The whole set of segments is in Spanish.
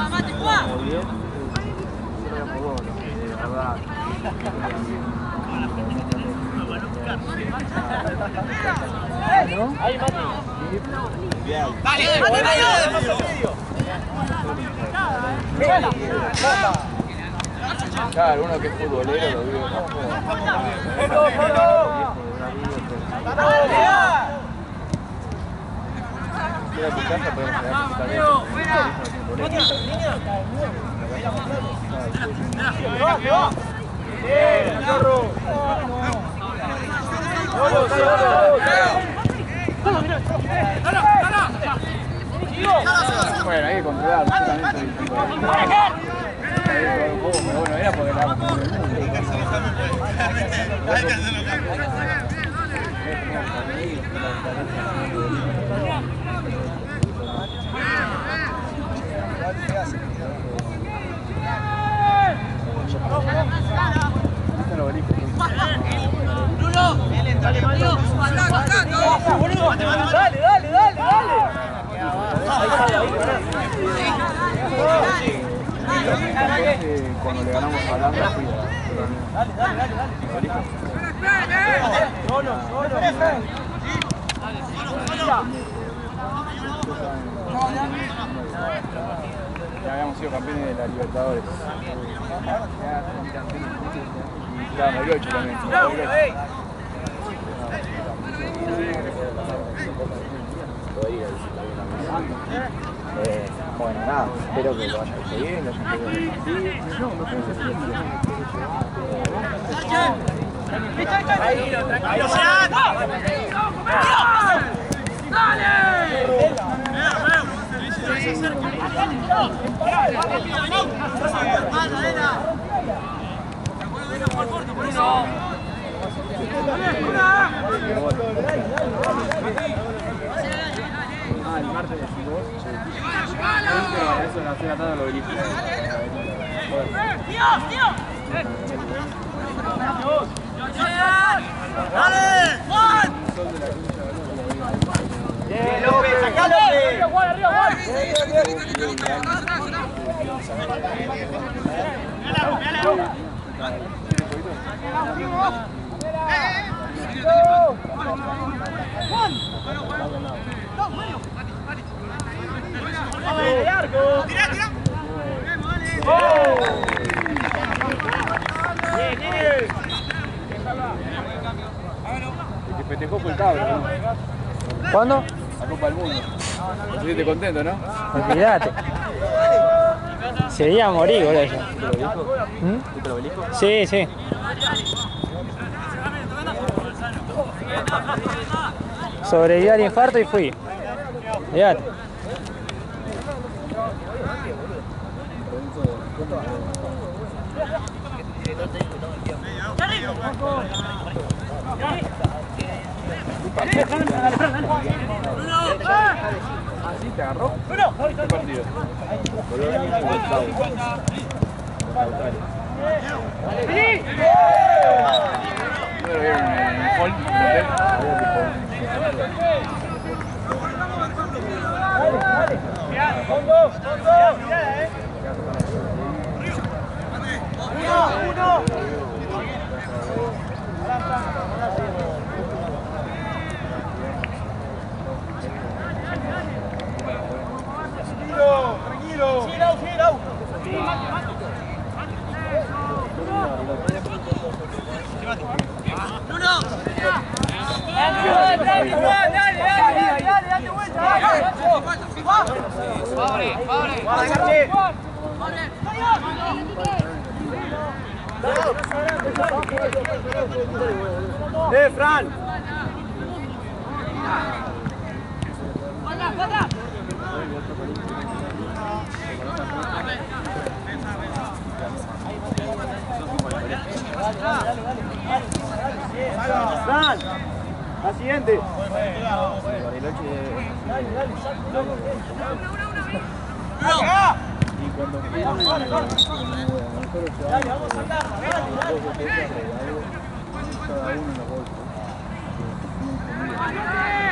Claro, uno que es futbolero lo vive. Ir a tu casa podemos quedar también. Bueno, hay que controlar absolutamente. Pero bueno, era porque la cuando le ganamos a Holanda fui ya habíamos sido campeones de la Libertadores. Y claro, el 8 también. Bueno, nada, espero que lo vayan a seguir, lo hayan el martes de 5 pero a eso la tarde lo dirige. ¡Dale! ¡Juan! ¡Bien, López! ¡Sacá, López! ¡Arriba, Juan! ¡Tira, tira! Que festejó fue el cabro, ¿no? ¿Cuándo? La Copa del Mundo. Estuviste contento, ¿no? Olvídate. Se iba a morir, boludo. ¿Te lo dijo? ¿Tú te lo dijo? Sí, sí. Sobreviví al infarto y fui. Olvídate. ¿Así te agarró? ¿Qué partido? Bolonia y Octavo. ¿No lo vieron en el hall? Tranquilo. Fran. Fran, la siguiente. Y cuando Dale, vamos a saltar. cada uno en los bolsos.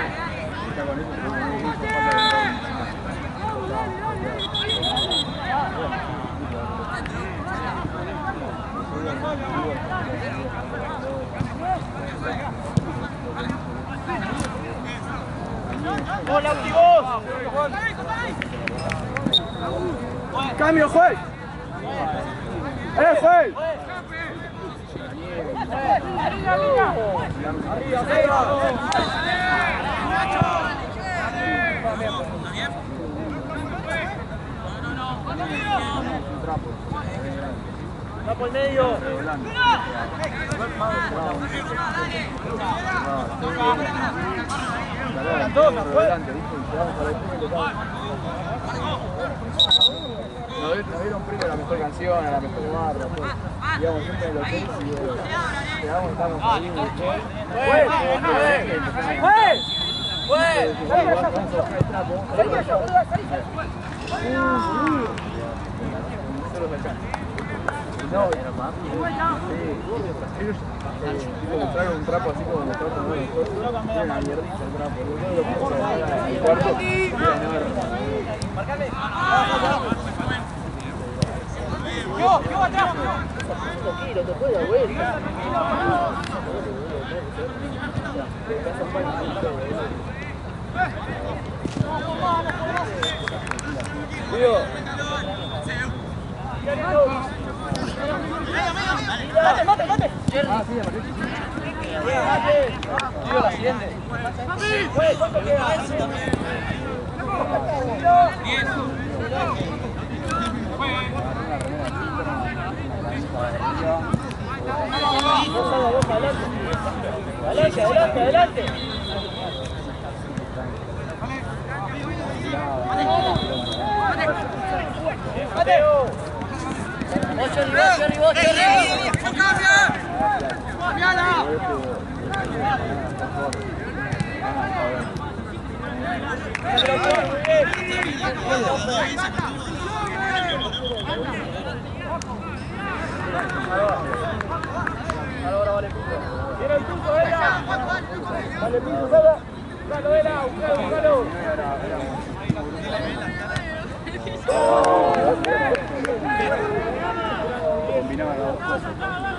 Está con eso, ¡Hola, vos! ¡Cambio, juez! ¡Juez! ¡Va por el medio! Nos dieron primero la mejor canción, la mejor barra, pues. Digamos, siempre en el hotel y quedamos, estamos ahí. No, ellos traen un trapo así como nosotros, ¿no? Tienen una mierdita el trapo. El cuarto, ¡Marcame! ¡Yo atrás! Tranquilo, te puedo dar vuelta. ¡Mate! Ah, sí, Tío, la siguiente. ¿Cuánto queda? Adelante. Mateo. Vos, Ahora vale piso. Tiene el piso, Vela. Vale piso, Vela. Búscalo, Vela. Búscalo. Combinaba las dos cosas.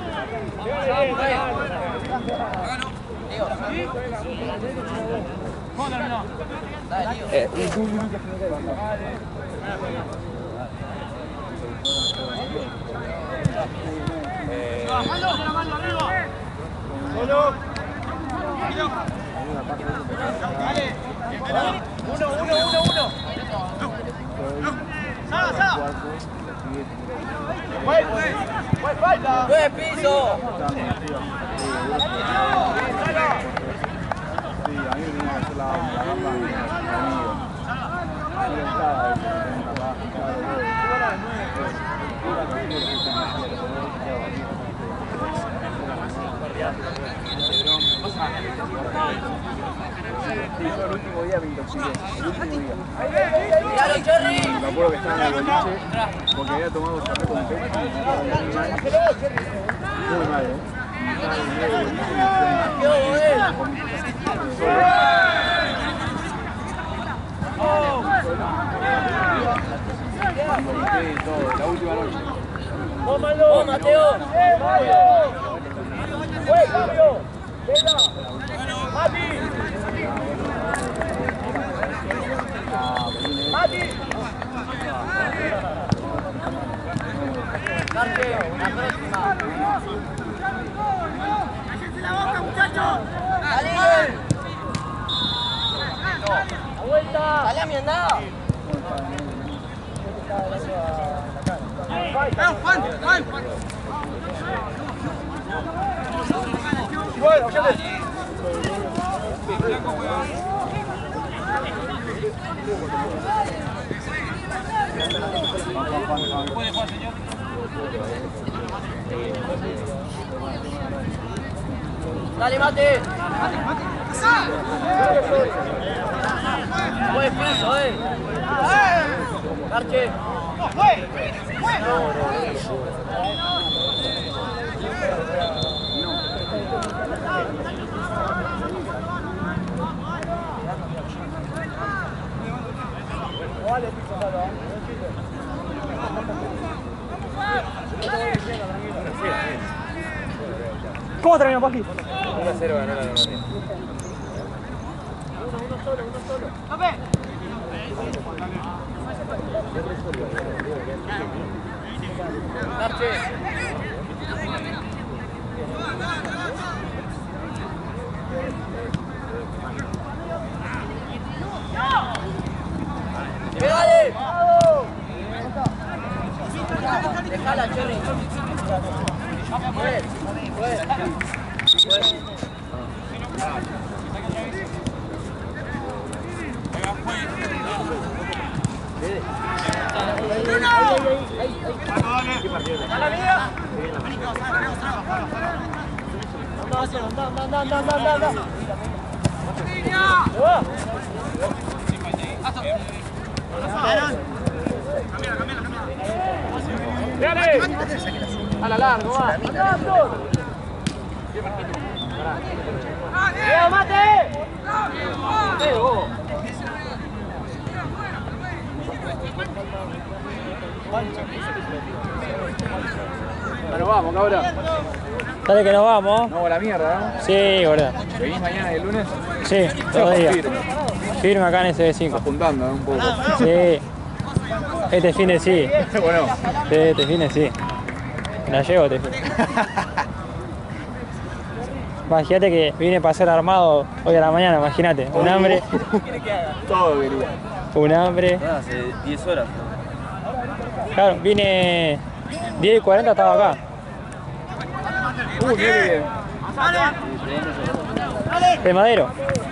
Solo. Dale. Uno. Sala. Falta. ¡Buen piso! Sí, a mí me tenía que hacer la gamba Sí, yo el último día me intoxiqué. El último día. Me acuerdo que estaba en el boliche porque había tomado café con pecho. Muy mal, La última noche. ¡Tómalo, Mateo! ¡Mario! ¡Fue, cambio! ¡Vela! ¡Mati! ¡Mati! Carche, la próxima. ¡Cállate la boca, muchachos! ¡Dale! ¡A vuelta! ¡Dale a mi andada! Juan. Bueno, ¿puede jugar, señor? Dale, Mate. Buen piso, Carche. No, fue. Vale, piso, solo. ¿Cómo terminó, Paqui? 1-0 ganó la Alemania. ¡Pégale! Dejala, Cherry. A la larga, va. ¡Leo, mate! Bueno, vamos, cabrón. Dale que nos vamos. No, a la mierda, ¿no? Sí, boludo. ¿Venís mañana y el lunes? Sí, todos los días. Firme. Firme acá en SB5. Apuntando, ¿no? Un poco. Sí. Este fin de sí. Bueno. Sí, este fin de sí. Me la llevo este fin. Imagínate que vine a pasar armado hoy a la mañana, imagínate. Un hambre. Todo quería. Un hambre. Hace 10 horas. Claro, vine 10:40, estaba acá. Mirá qué bien. De Madero.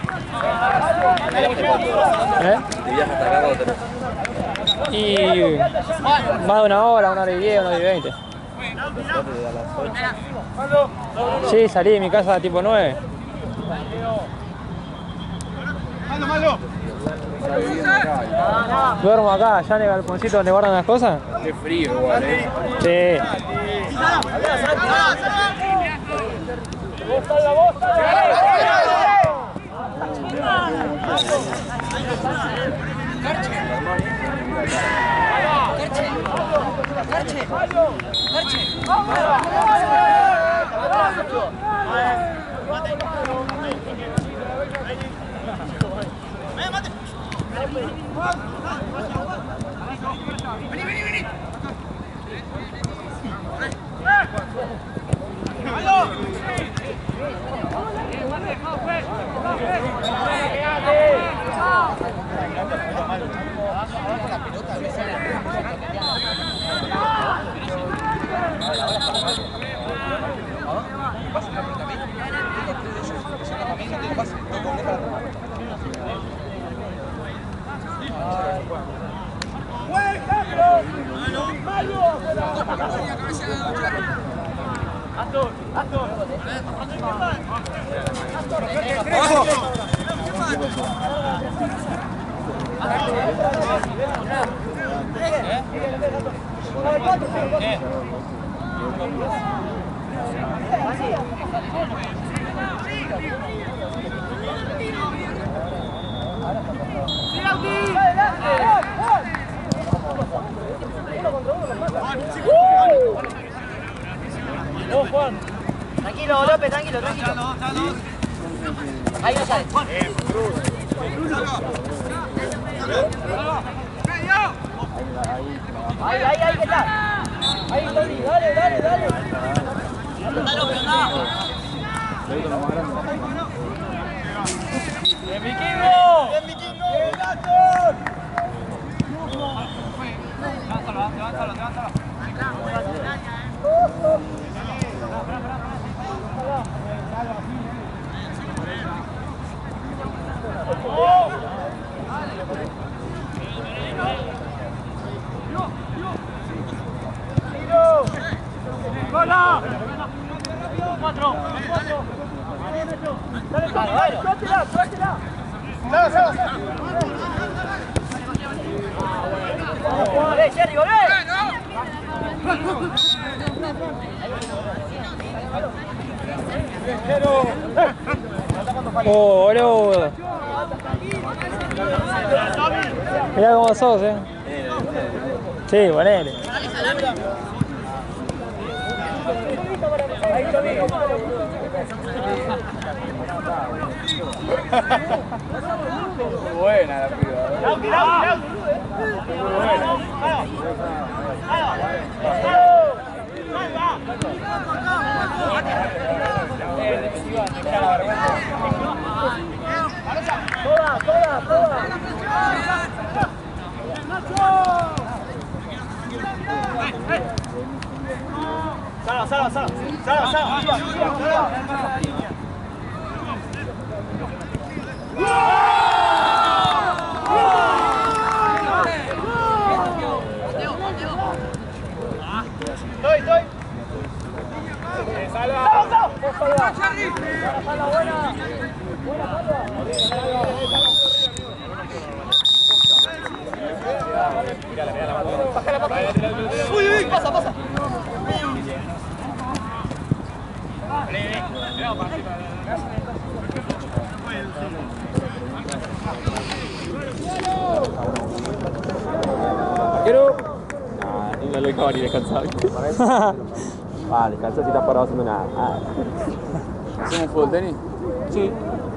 ¿Eh? De viaje hasta acá cuando tenés. Y más de una hora y 10, 1 hora y 20. Sí, salí de mi casa tipo 9. Está viviendo acá. Duermo acá, allá en el galponcito donde guardan las cosas. Qué frío igual, Sí. Tranquilo, López, tranquilo, tranquilo. Ahí no sale. Ahí, ¿qué está? Ahí, Tony, dale. Dale, ¡Bien, Vikingo! ¡Bien, Vikingo! ¡Bien, Gato! Levántalo. ¡Hola! 4. Dale, suéltela. ¡Volé, Jerry, volé! Oh, boludo. Mirá cómo sos, Sí, ponele. Muy buena la piba. Muy buena. No lo dejaba ni descansar. Descansa si estás parado haciendo nada. ¿Hacemos fútbol tenis? Sí.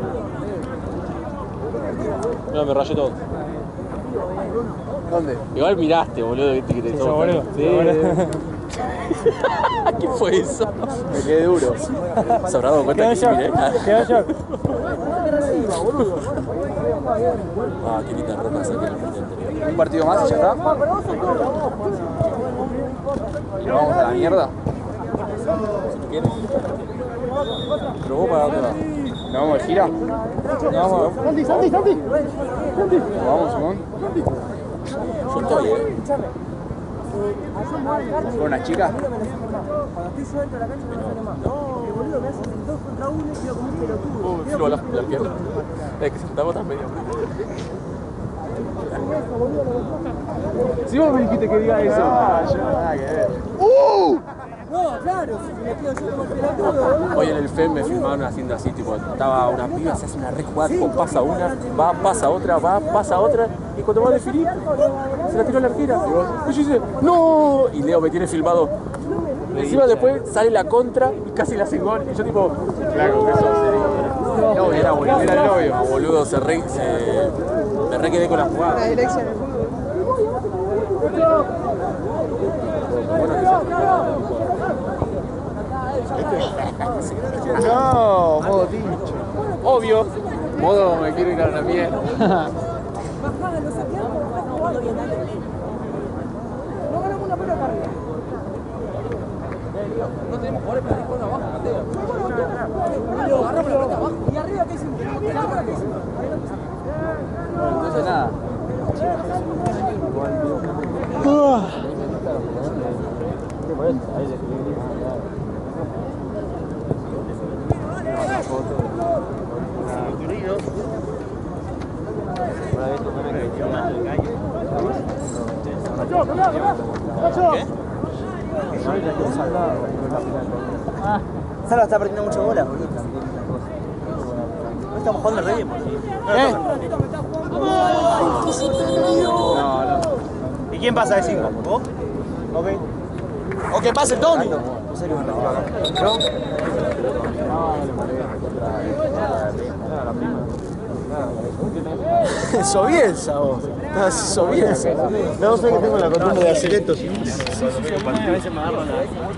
No, me rayé todo. ¿Dónde? Igual miraste, boludo, viste que te Eso, boludo. Sí. ¿Qué fue eso? Me quedé duro. ¿Se habrá dado cuenta Quedó que en miré? shock. Quedó en shock. Qué linda ropa saqué en la parte anterior. ¿Un partido más y ya está? ¿Y vamos a la mierda? ¿Quieres? ¿Pero vos para dónde vas? ¿Nos vamos de gira? No, vamos. ¿Nos vamos, Simón? Yo estoy, ¿Con una chica? Filo las piernas. Es que sentamos tan medio. Si vos me dijiste que diga eso. Yo nada que ver. No, claro, si me quedo yo como el pelotudo. Hoy en el FEM me filmaron haciendo así, tipo, estaba una piba, se hace una re jugada, tipo, pasa una, va, pasa otra, y cuando va a definir, se la tiró a la arquera. Y yo dice, ¡no! Y Leo me tiene filmado. Encima después sale la contra y casi la hace gol. Y yo tipo, Claro, que eso no, era boludo. Era el novio. No, boludo, me re quedé con la jugada. No, modo tincho. Obvio. Modo me quiero ir a la mierda. Bajada, lo saqueamos, no jugando bien, dale. No ganamos una pelota arriba. No tenemos jugadores para ir jugando abajo, Mateo. Agarramos la pelota abajo. ¿Y arriba qué hicimos? ¿Arriba qué hicimos? Entonces nada. Salva está perdiendo mucha bola, boludo. No estamos jugando re bien, No, no. ¿Y quién pasa de 5? ¿Vos? Ok. O que pase Tony. En serio, Sobielsa, vos. Sobielsa. No sé que tengo la costumbre de hacer esto. A veces me agarro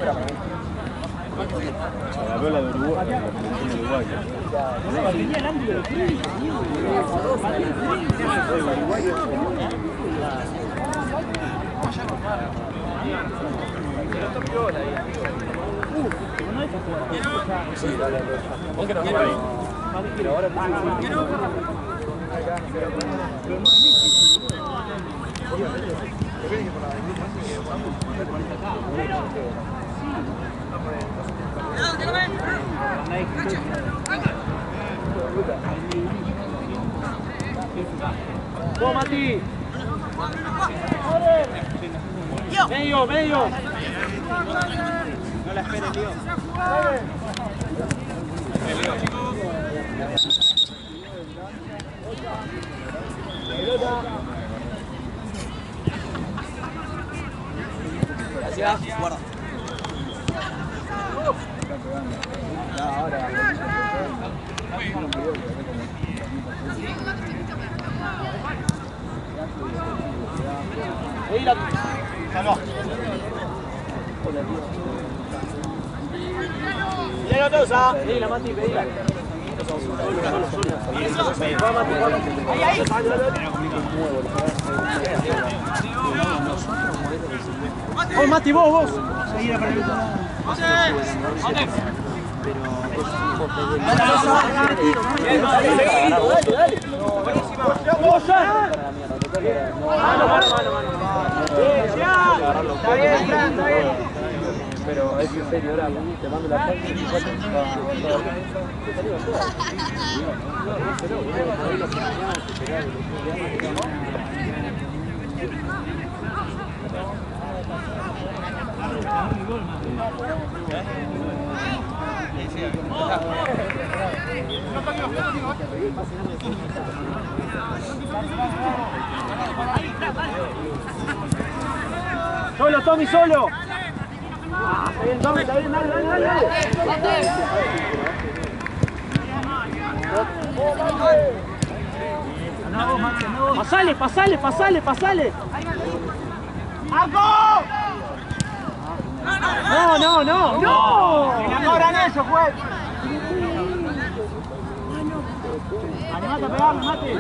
La de Uruguay. ¡Vos, Mati! ¡Medio, medio! No la esperes, Lío. Gracias, guarda. Pedila tosa. Pedila, Mati, pedila. Vos, Mati, vos. Seguida para el otro lado. Dale. Está bien. Pero es en serio, ahora te mando la foto y Solo, Tommy, solo. Está bien, Tommy, está bien, dale. Pasale. ¡Arco! No. Enamoran eso, juez. Animate a pegarle, Mate.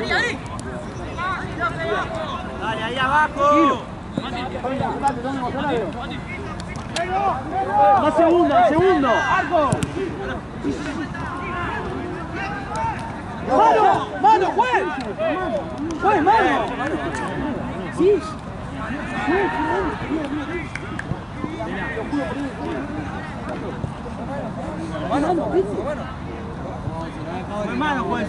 Dale, ahí abajo. Más segundo. ¡Arco! ¡Mano, juez! ¡Juez, mano! Sí. Hermano, juez,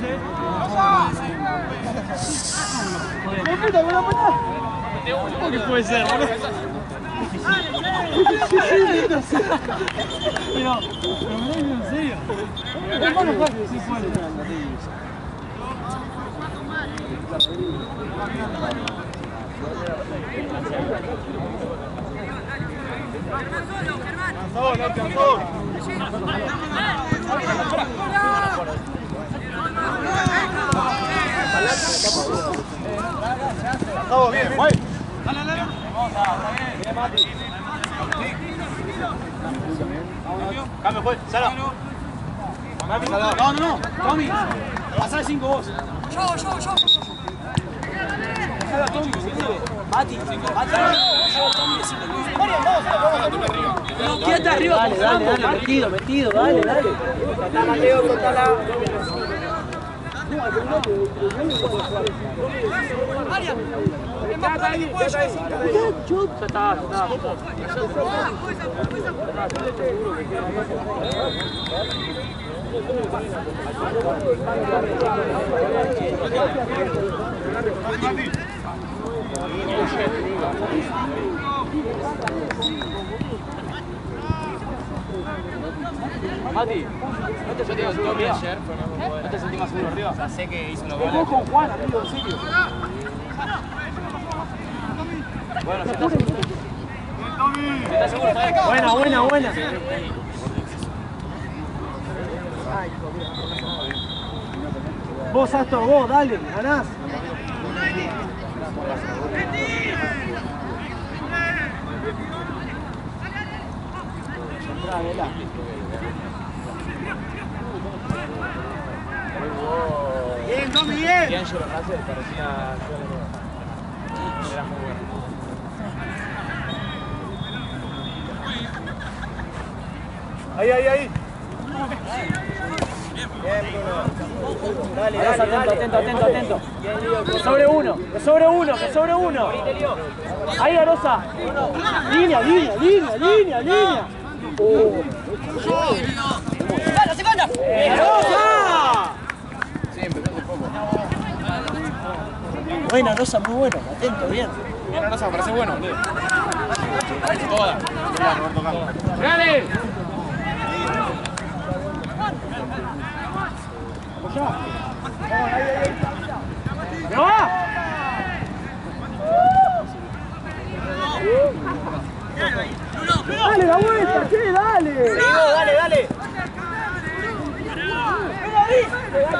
¿qué puede ser, boludo? Pero me lo digo en serio. Hermano, juez, sí puede. Alcanzó. Estamos bien, güey. Dale. Bien, Mati. Cambio, juez. Sala. No. Tommy. Pasá de 5 vos. Yo. Mati. Quédate arriba. Dale. Metido. Dale. Cortala, Mateo, cortala. Mati, ¿no te sentías seguro arriba? ¿No te sentías seguro arriba? Ya sé que hizo una bola. Jugó con Juan, amigo, en serio. Bueno, ¿estás seguro? ¿Estás seguro? Buena. Vos, Astor, vos, dale, ganás. Bien, Tommy, bien. Bien, yo lo hace, parecía. Era muy bueno. Ahí. Bien, Bruno. Dale. Atento. Que sobre uno. Ahí, Arosa. Línea. ¡Dale, segunda! ¡Arosa! Buena, Rosa, muy bueno. Atento, bien. Bien, Rosa, parece bueno. Toda. ¡Dale! ¡No va! ¡Dale la vuelta, che! ¡Dale! ¡Dale!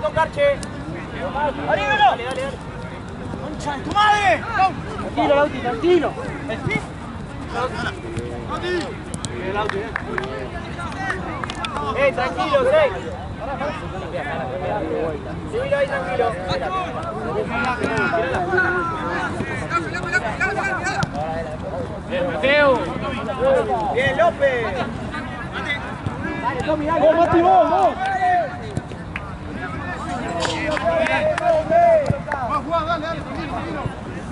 con Carche. ¡Anímelo! Dale, dale, dale. ¡Concha de tu madre! Tranquilo, Lauti, tranquilo. El Lauti, tranquilo, Greg. Subilo ahí, tranquilo. Bien, Mateo. Bien, López. Dale, Tommy, dale. ¡Vos, Mati, vos! ¡Vos, jugá, dale, dale, tranquilo.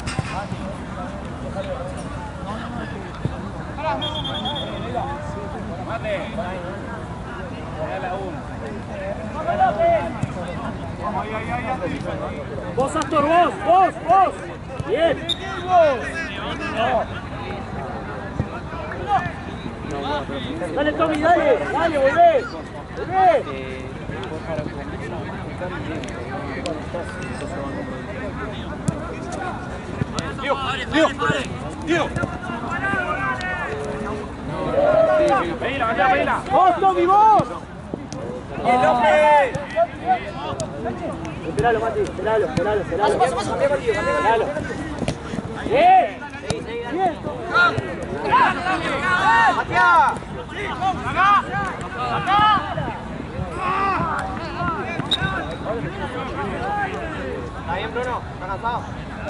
Mate. Dale a uno. Vos, Astor, vos. Bien. Dale, Tommy, dale, volvé. Tío. Pedila. ¡Vos, Tommy, vos! ¡Bien, López! Esperalo, Mati, esperalo. Paso. Esperalo. ¡Bien! ¡Matías! ¡Acá! ¿Está bien, Bruno? ¿Está cansado?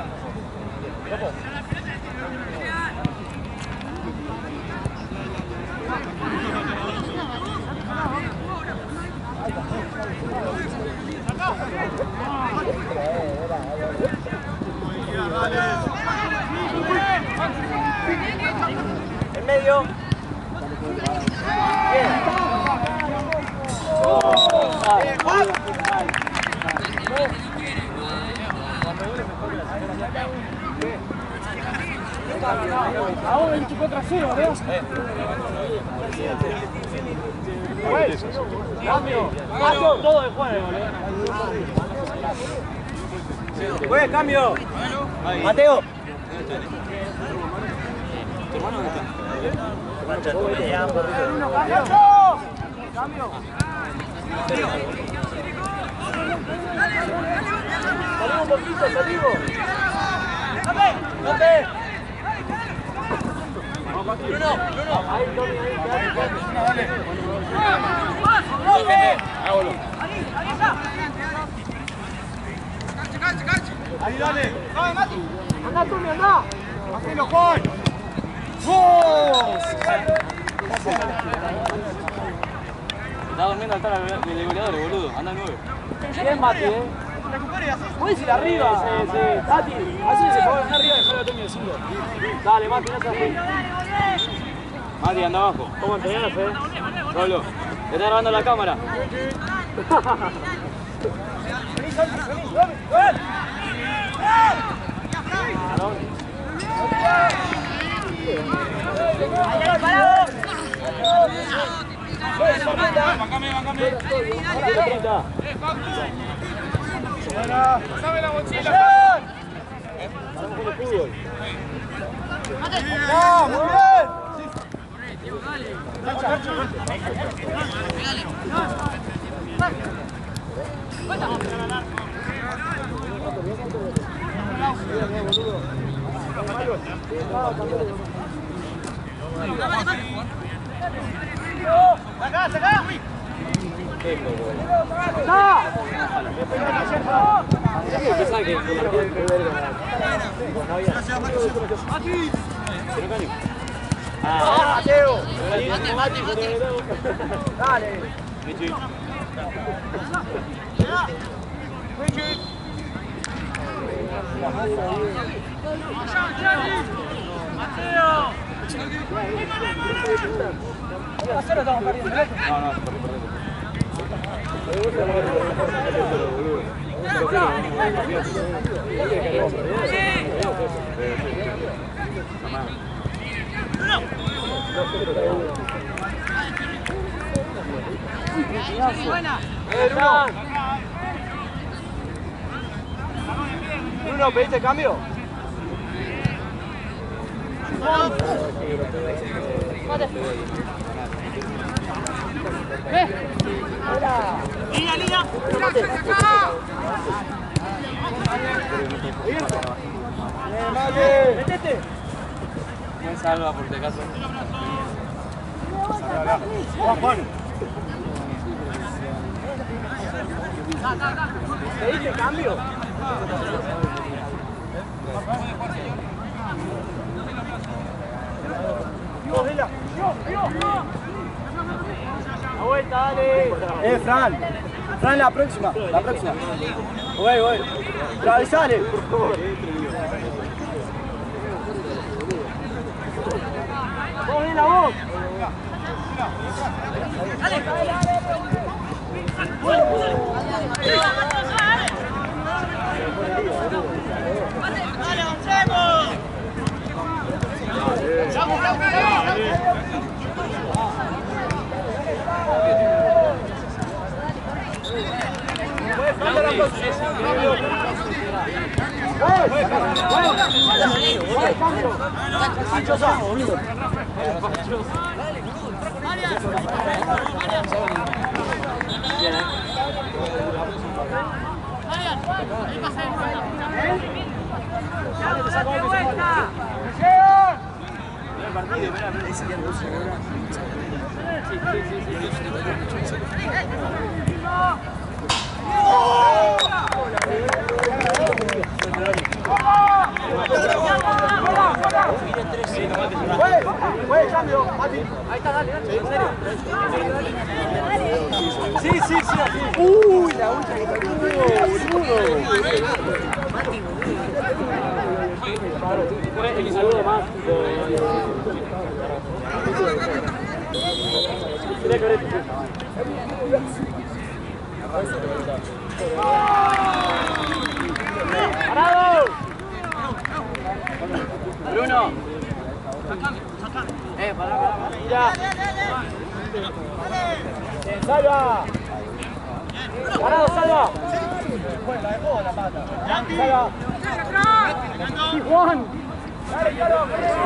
En medio. Bien. Ahora 24-0, ¿verdad? Cambio. Todo de juego, Juega, cambio. Mateo. ¿Tu hermano dónde está? Cambio. Salimos un poquito, salimos. ¡Date! Bruno. Ahí, Tommy, ahí. Dale. Hágalo. Ahí, dale. ¡Dale, Mati! ¡Andá, Tommy, andá! ¡Hacelo, Juan! ¡Vos! Está durmiendo al del goleador, boludo. Anda 9. Bien, Mati, puedes ir arriba, Mati. Así se puede ganar arriba y dejar a Tommy de 5. Dale, Mati, no seas así. Mati, anda abajo. ¿Cómo entrenás, Pablo, te está grabando la cámara. ¡Pasame la mochila! ¡No, muy bien! ¡Sacá! Mateo! Mati, dale. Mateo! Estamos perdiendo. No, Bruno, ¿pediste cambio? Línea. Metete. No salva por si acaso. Juan. ¿Te dice cambio? La vuelta, dale. Fran, la próxima. Voy. Atravesale. Vos ven la voz. Dale. Dale, avancemos. Cambio, Mati. Ahí está, dale. ¿En serio? Sí. Uy, la ultra que tocó, boludo. El saludo más. ¡Parado! Bruno. Pará. Mira. Salva. Parado, Salva. La dejó la pata. Salva. Y Juan. Dale, Carlos,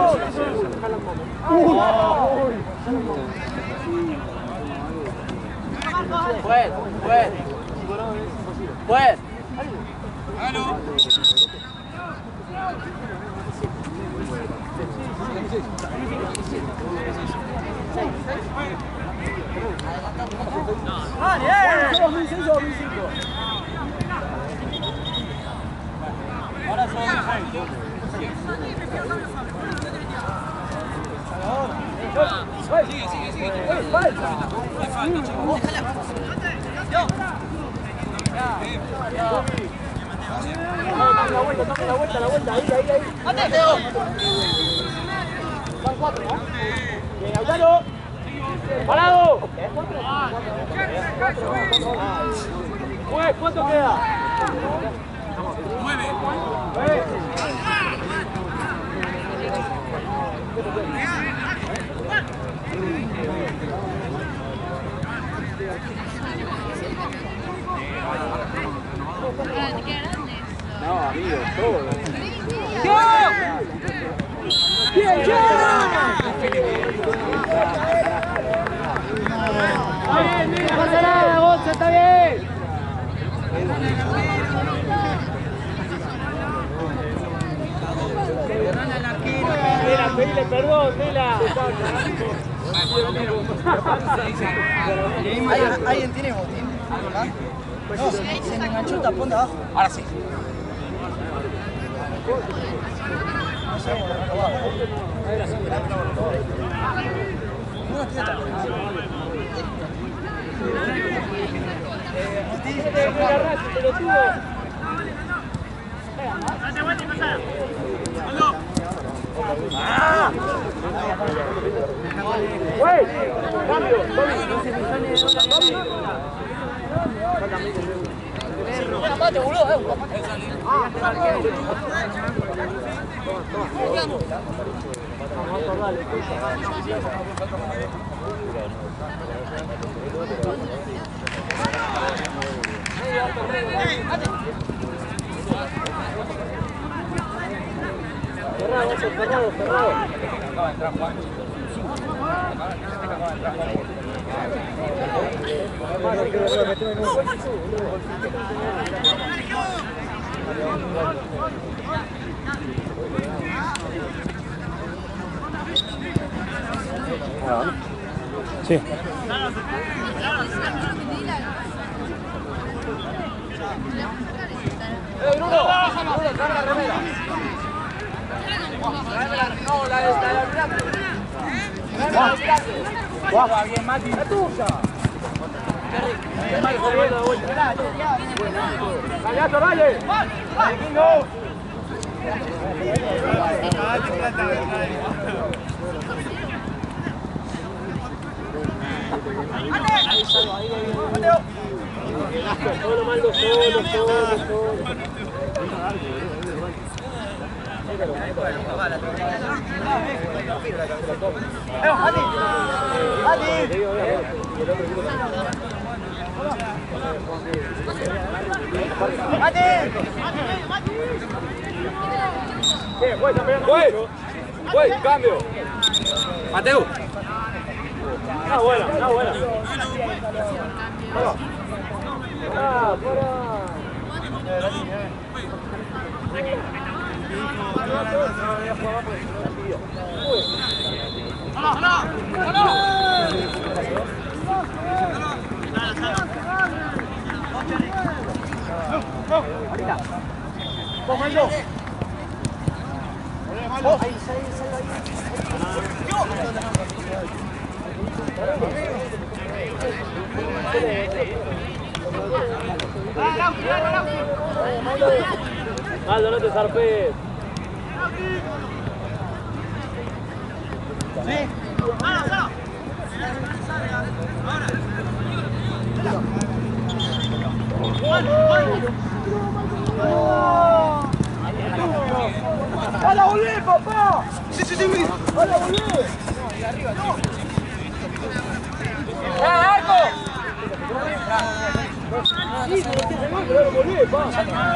Puede. Ahora La vuelta, ahí. Son 4, ¿no? Bien, Lautaro. ¡Parado! ¿Cuánto queda? 9. No, amigo, todo. ¡Bien, bien! No pasa nada, Gonza, está bien. Pedile perdón, Nela. ¿Alguien tiene botín? No, se me enganchó el tapón de abajo. Ahora sí. Date vuelta y pasá. ¡Wey! ¡Cambio! ¡Un empate, boludo! Cerrado. Sí. Bruno, trae la remera. No, la de almirante. Guau, bien, Mati. La tuya. Gallato, dale. Solo, Maldo, solo. Güey, cambio. Mateo. Ah, buena. Maldo, no te zarpes. Sí. ¡Hala, volvé, papá! Sí. ¡Hala, volvé! ¡Arco! Sí, pero volvé, pa.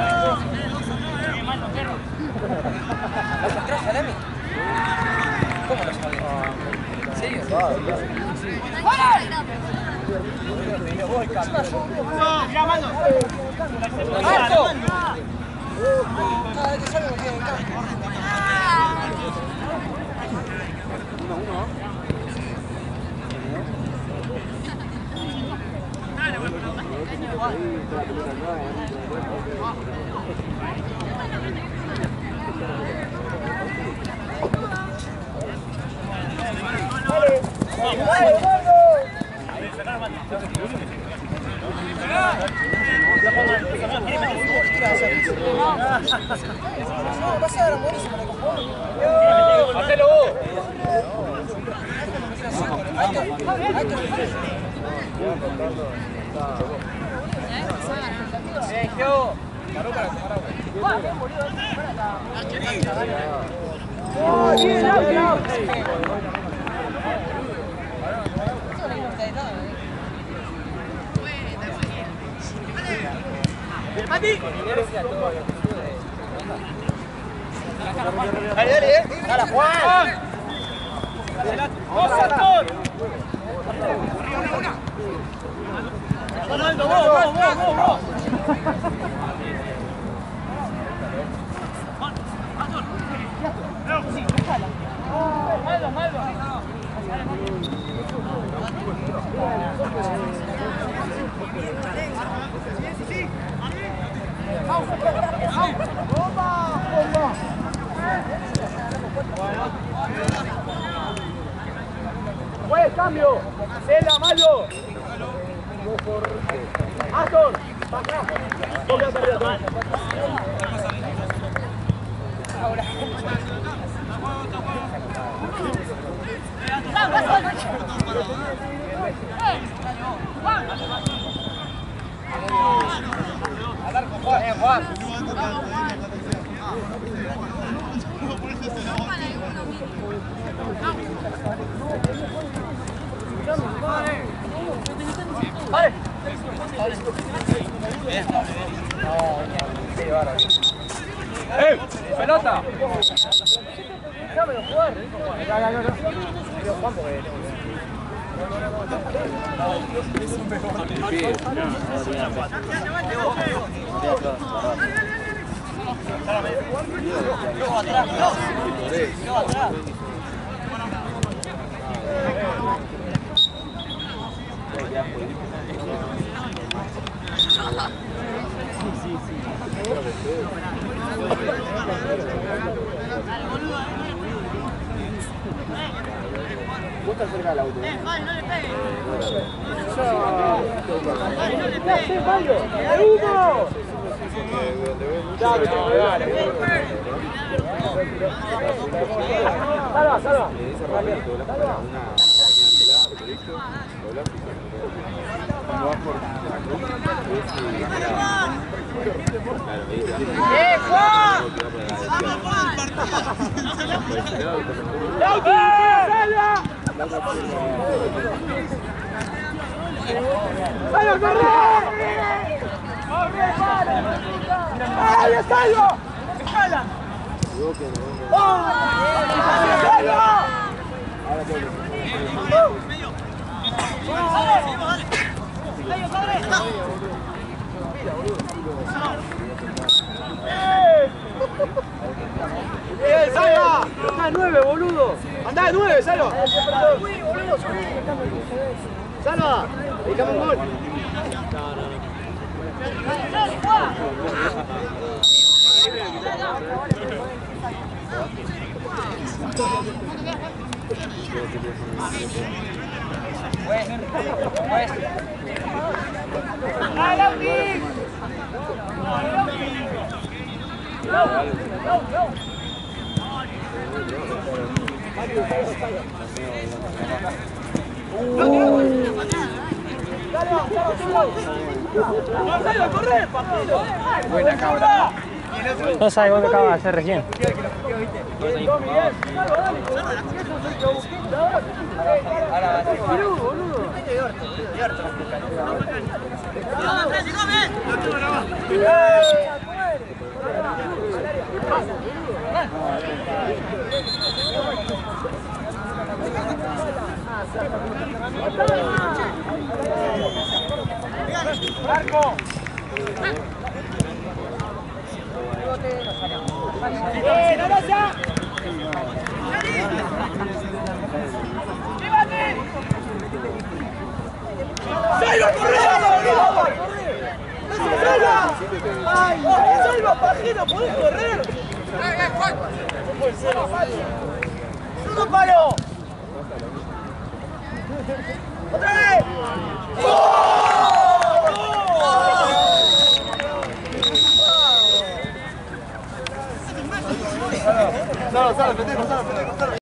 ¿Cómo lo sabes? ¿En serio? ¡Mira, Maldo! ¡Arco! Cada vez que sale me queda en casa. ¡Hacelo vos! Sergio. Mati. Dale, dale, Juan. ¡Vos, Santor! Ronaldo, vos. Maldo. Pues cambio. Cela, Maldo. Astor. Para acá. Ahora. Juan. Vale. ¡Pelota! Déjamelo jugar. Ya. Juan porque Vos estás cerca del auto. ¿Qué haces, Pablo? ¡Seguimos! Salva, salva. ¡Salva, corre! ¡Ay, Salva! ¡Jala! ¡Salva! ¡Salva! ¡Andá de 9, boludo! ¡Andá de 9, Salva! ¡Salva! ¡Dedicame un gol! Buena cabra. No sabes vos lo que acabas de hacer recién. ¡Marco! ¡Narosa! ¡Llévate! ¡Salva, corre! ¡Salva! ¡Ay, Salva, pajero! ¡Podés correr! No puede ser. ¡Solo palo! ¡Otra vez! Salva, pendejo, salva.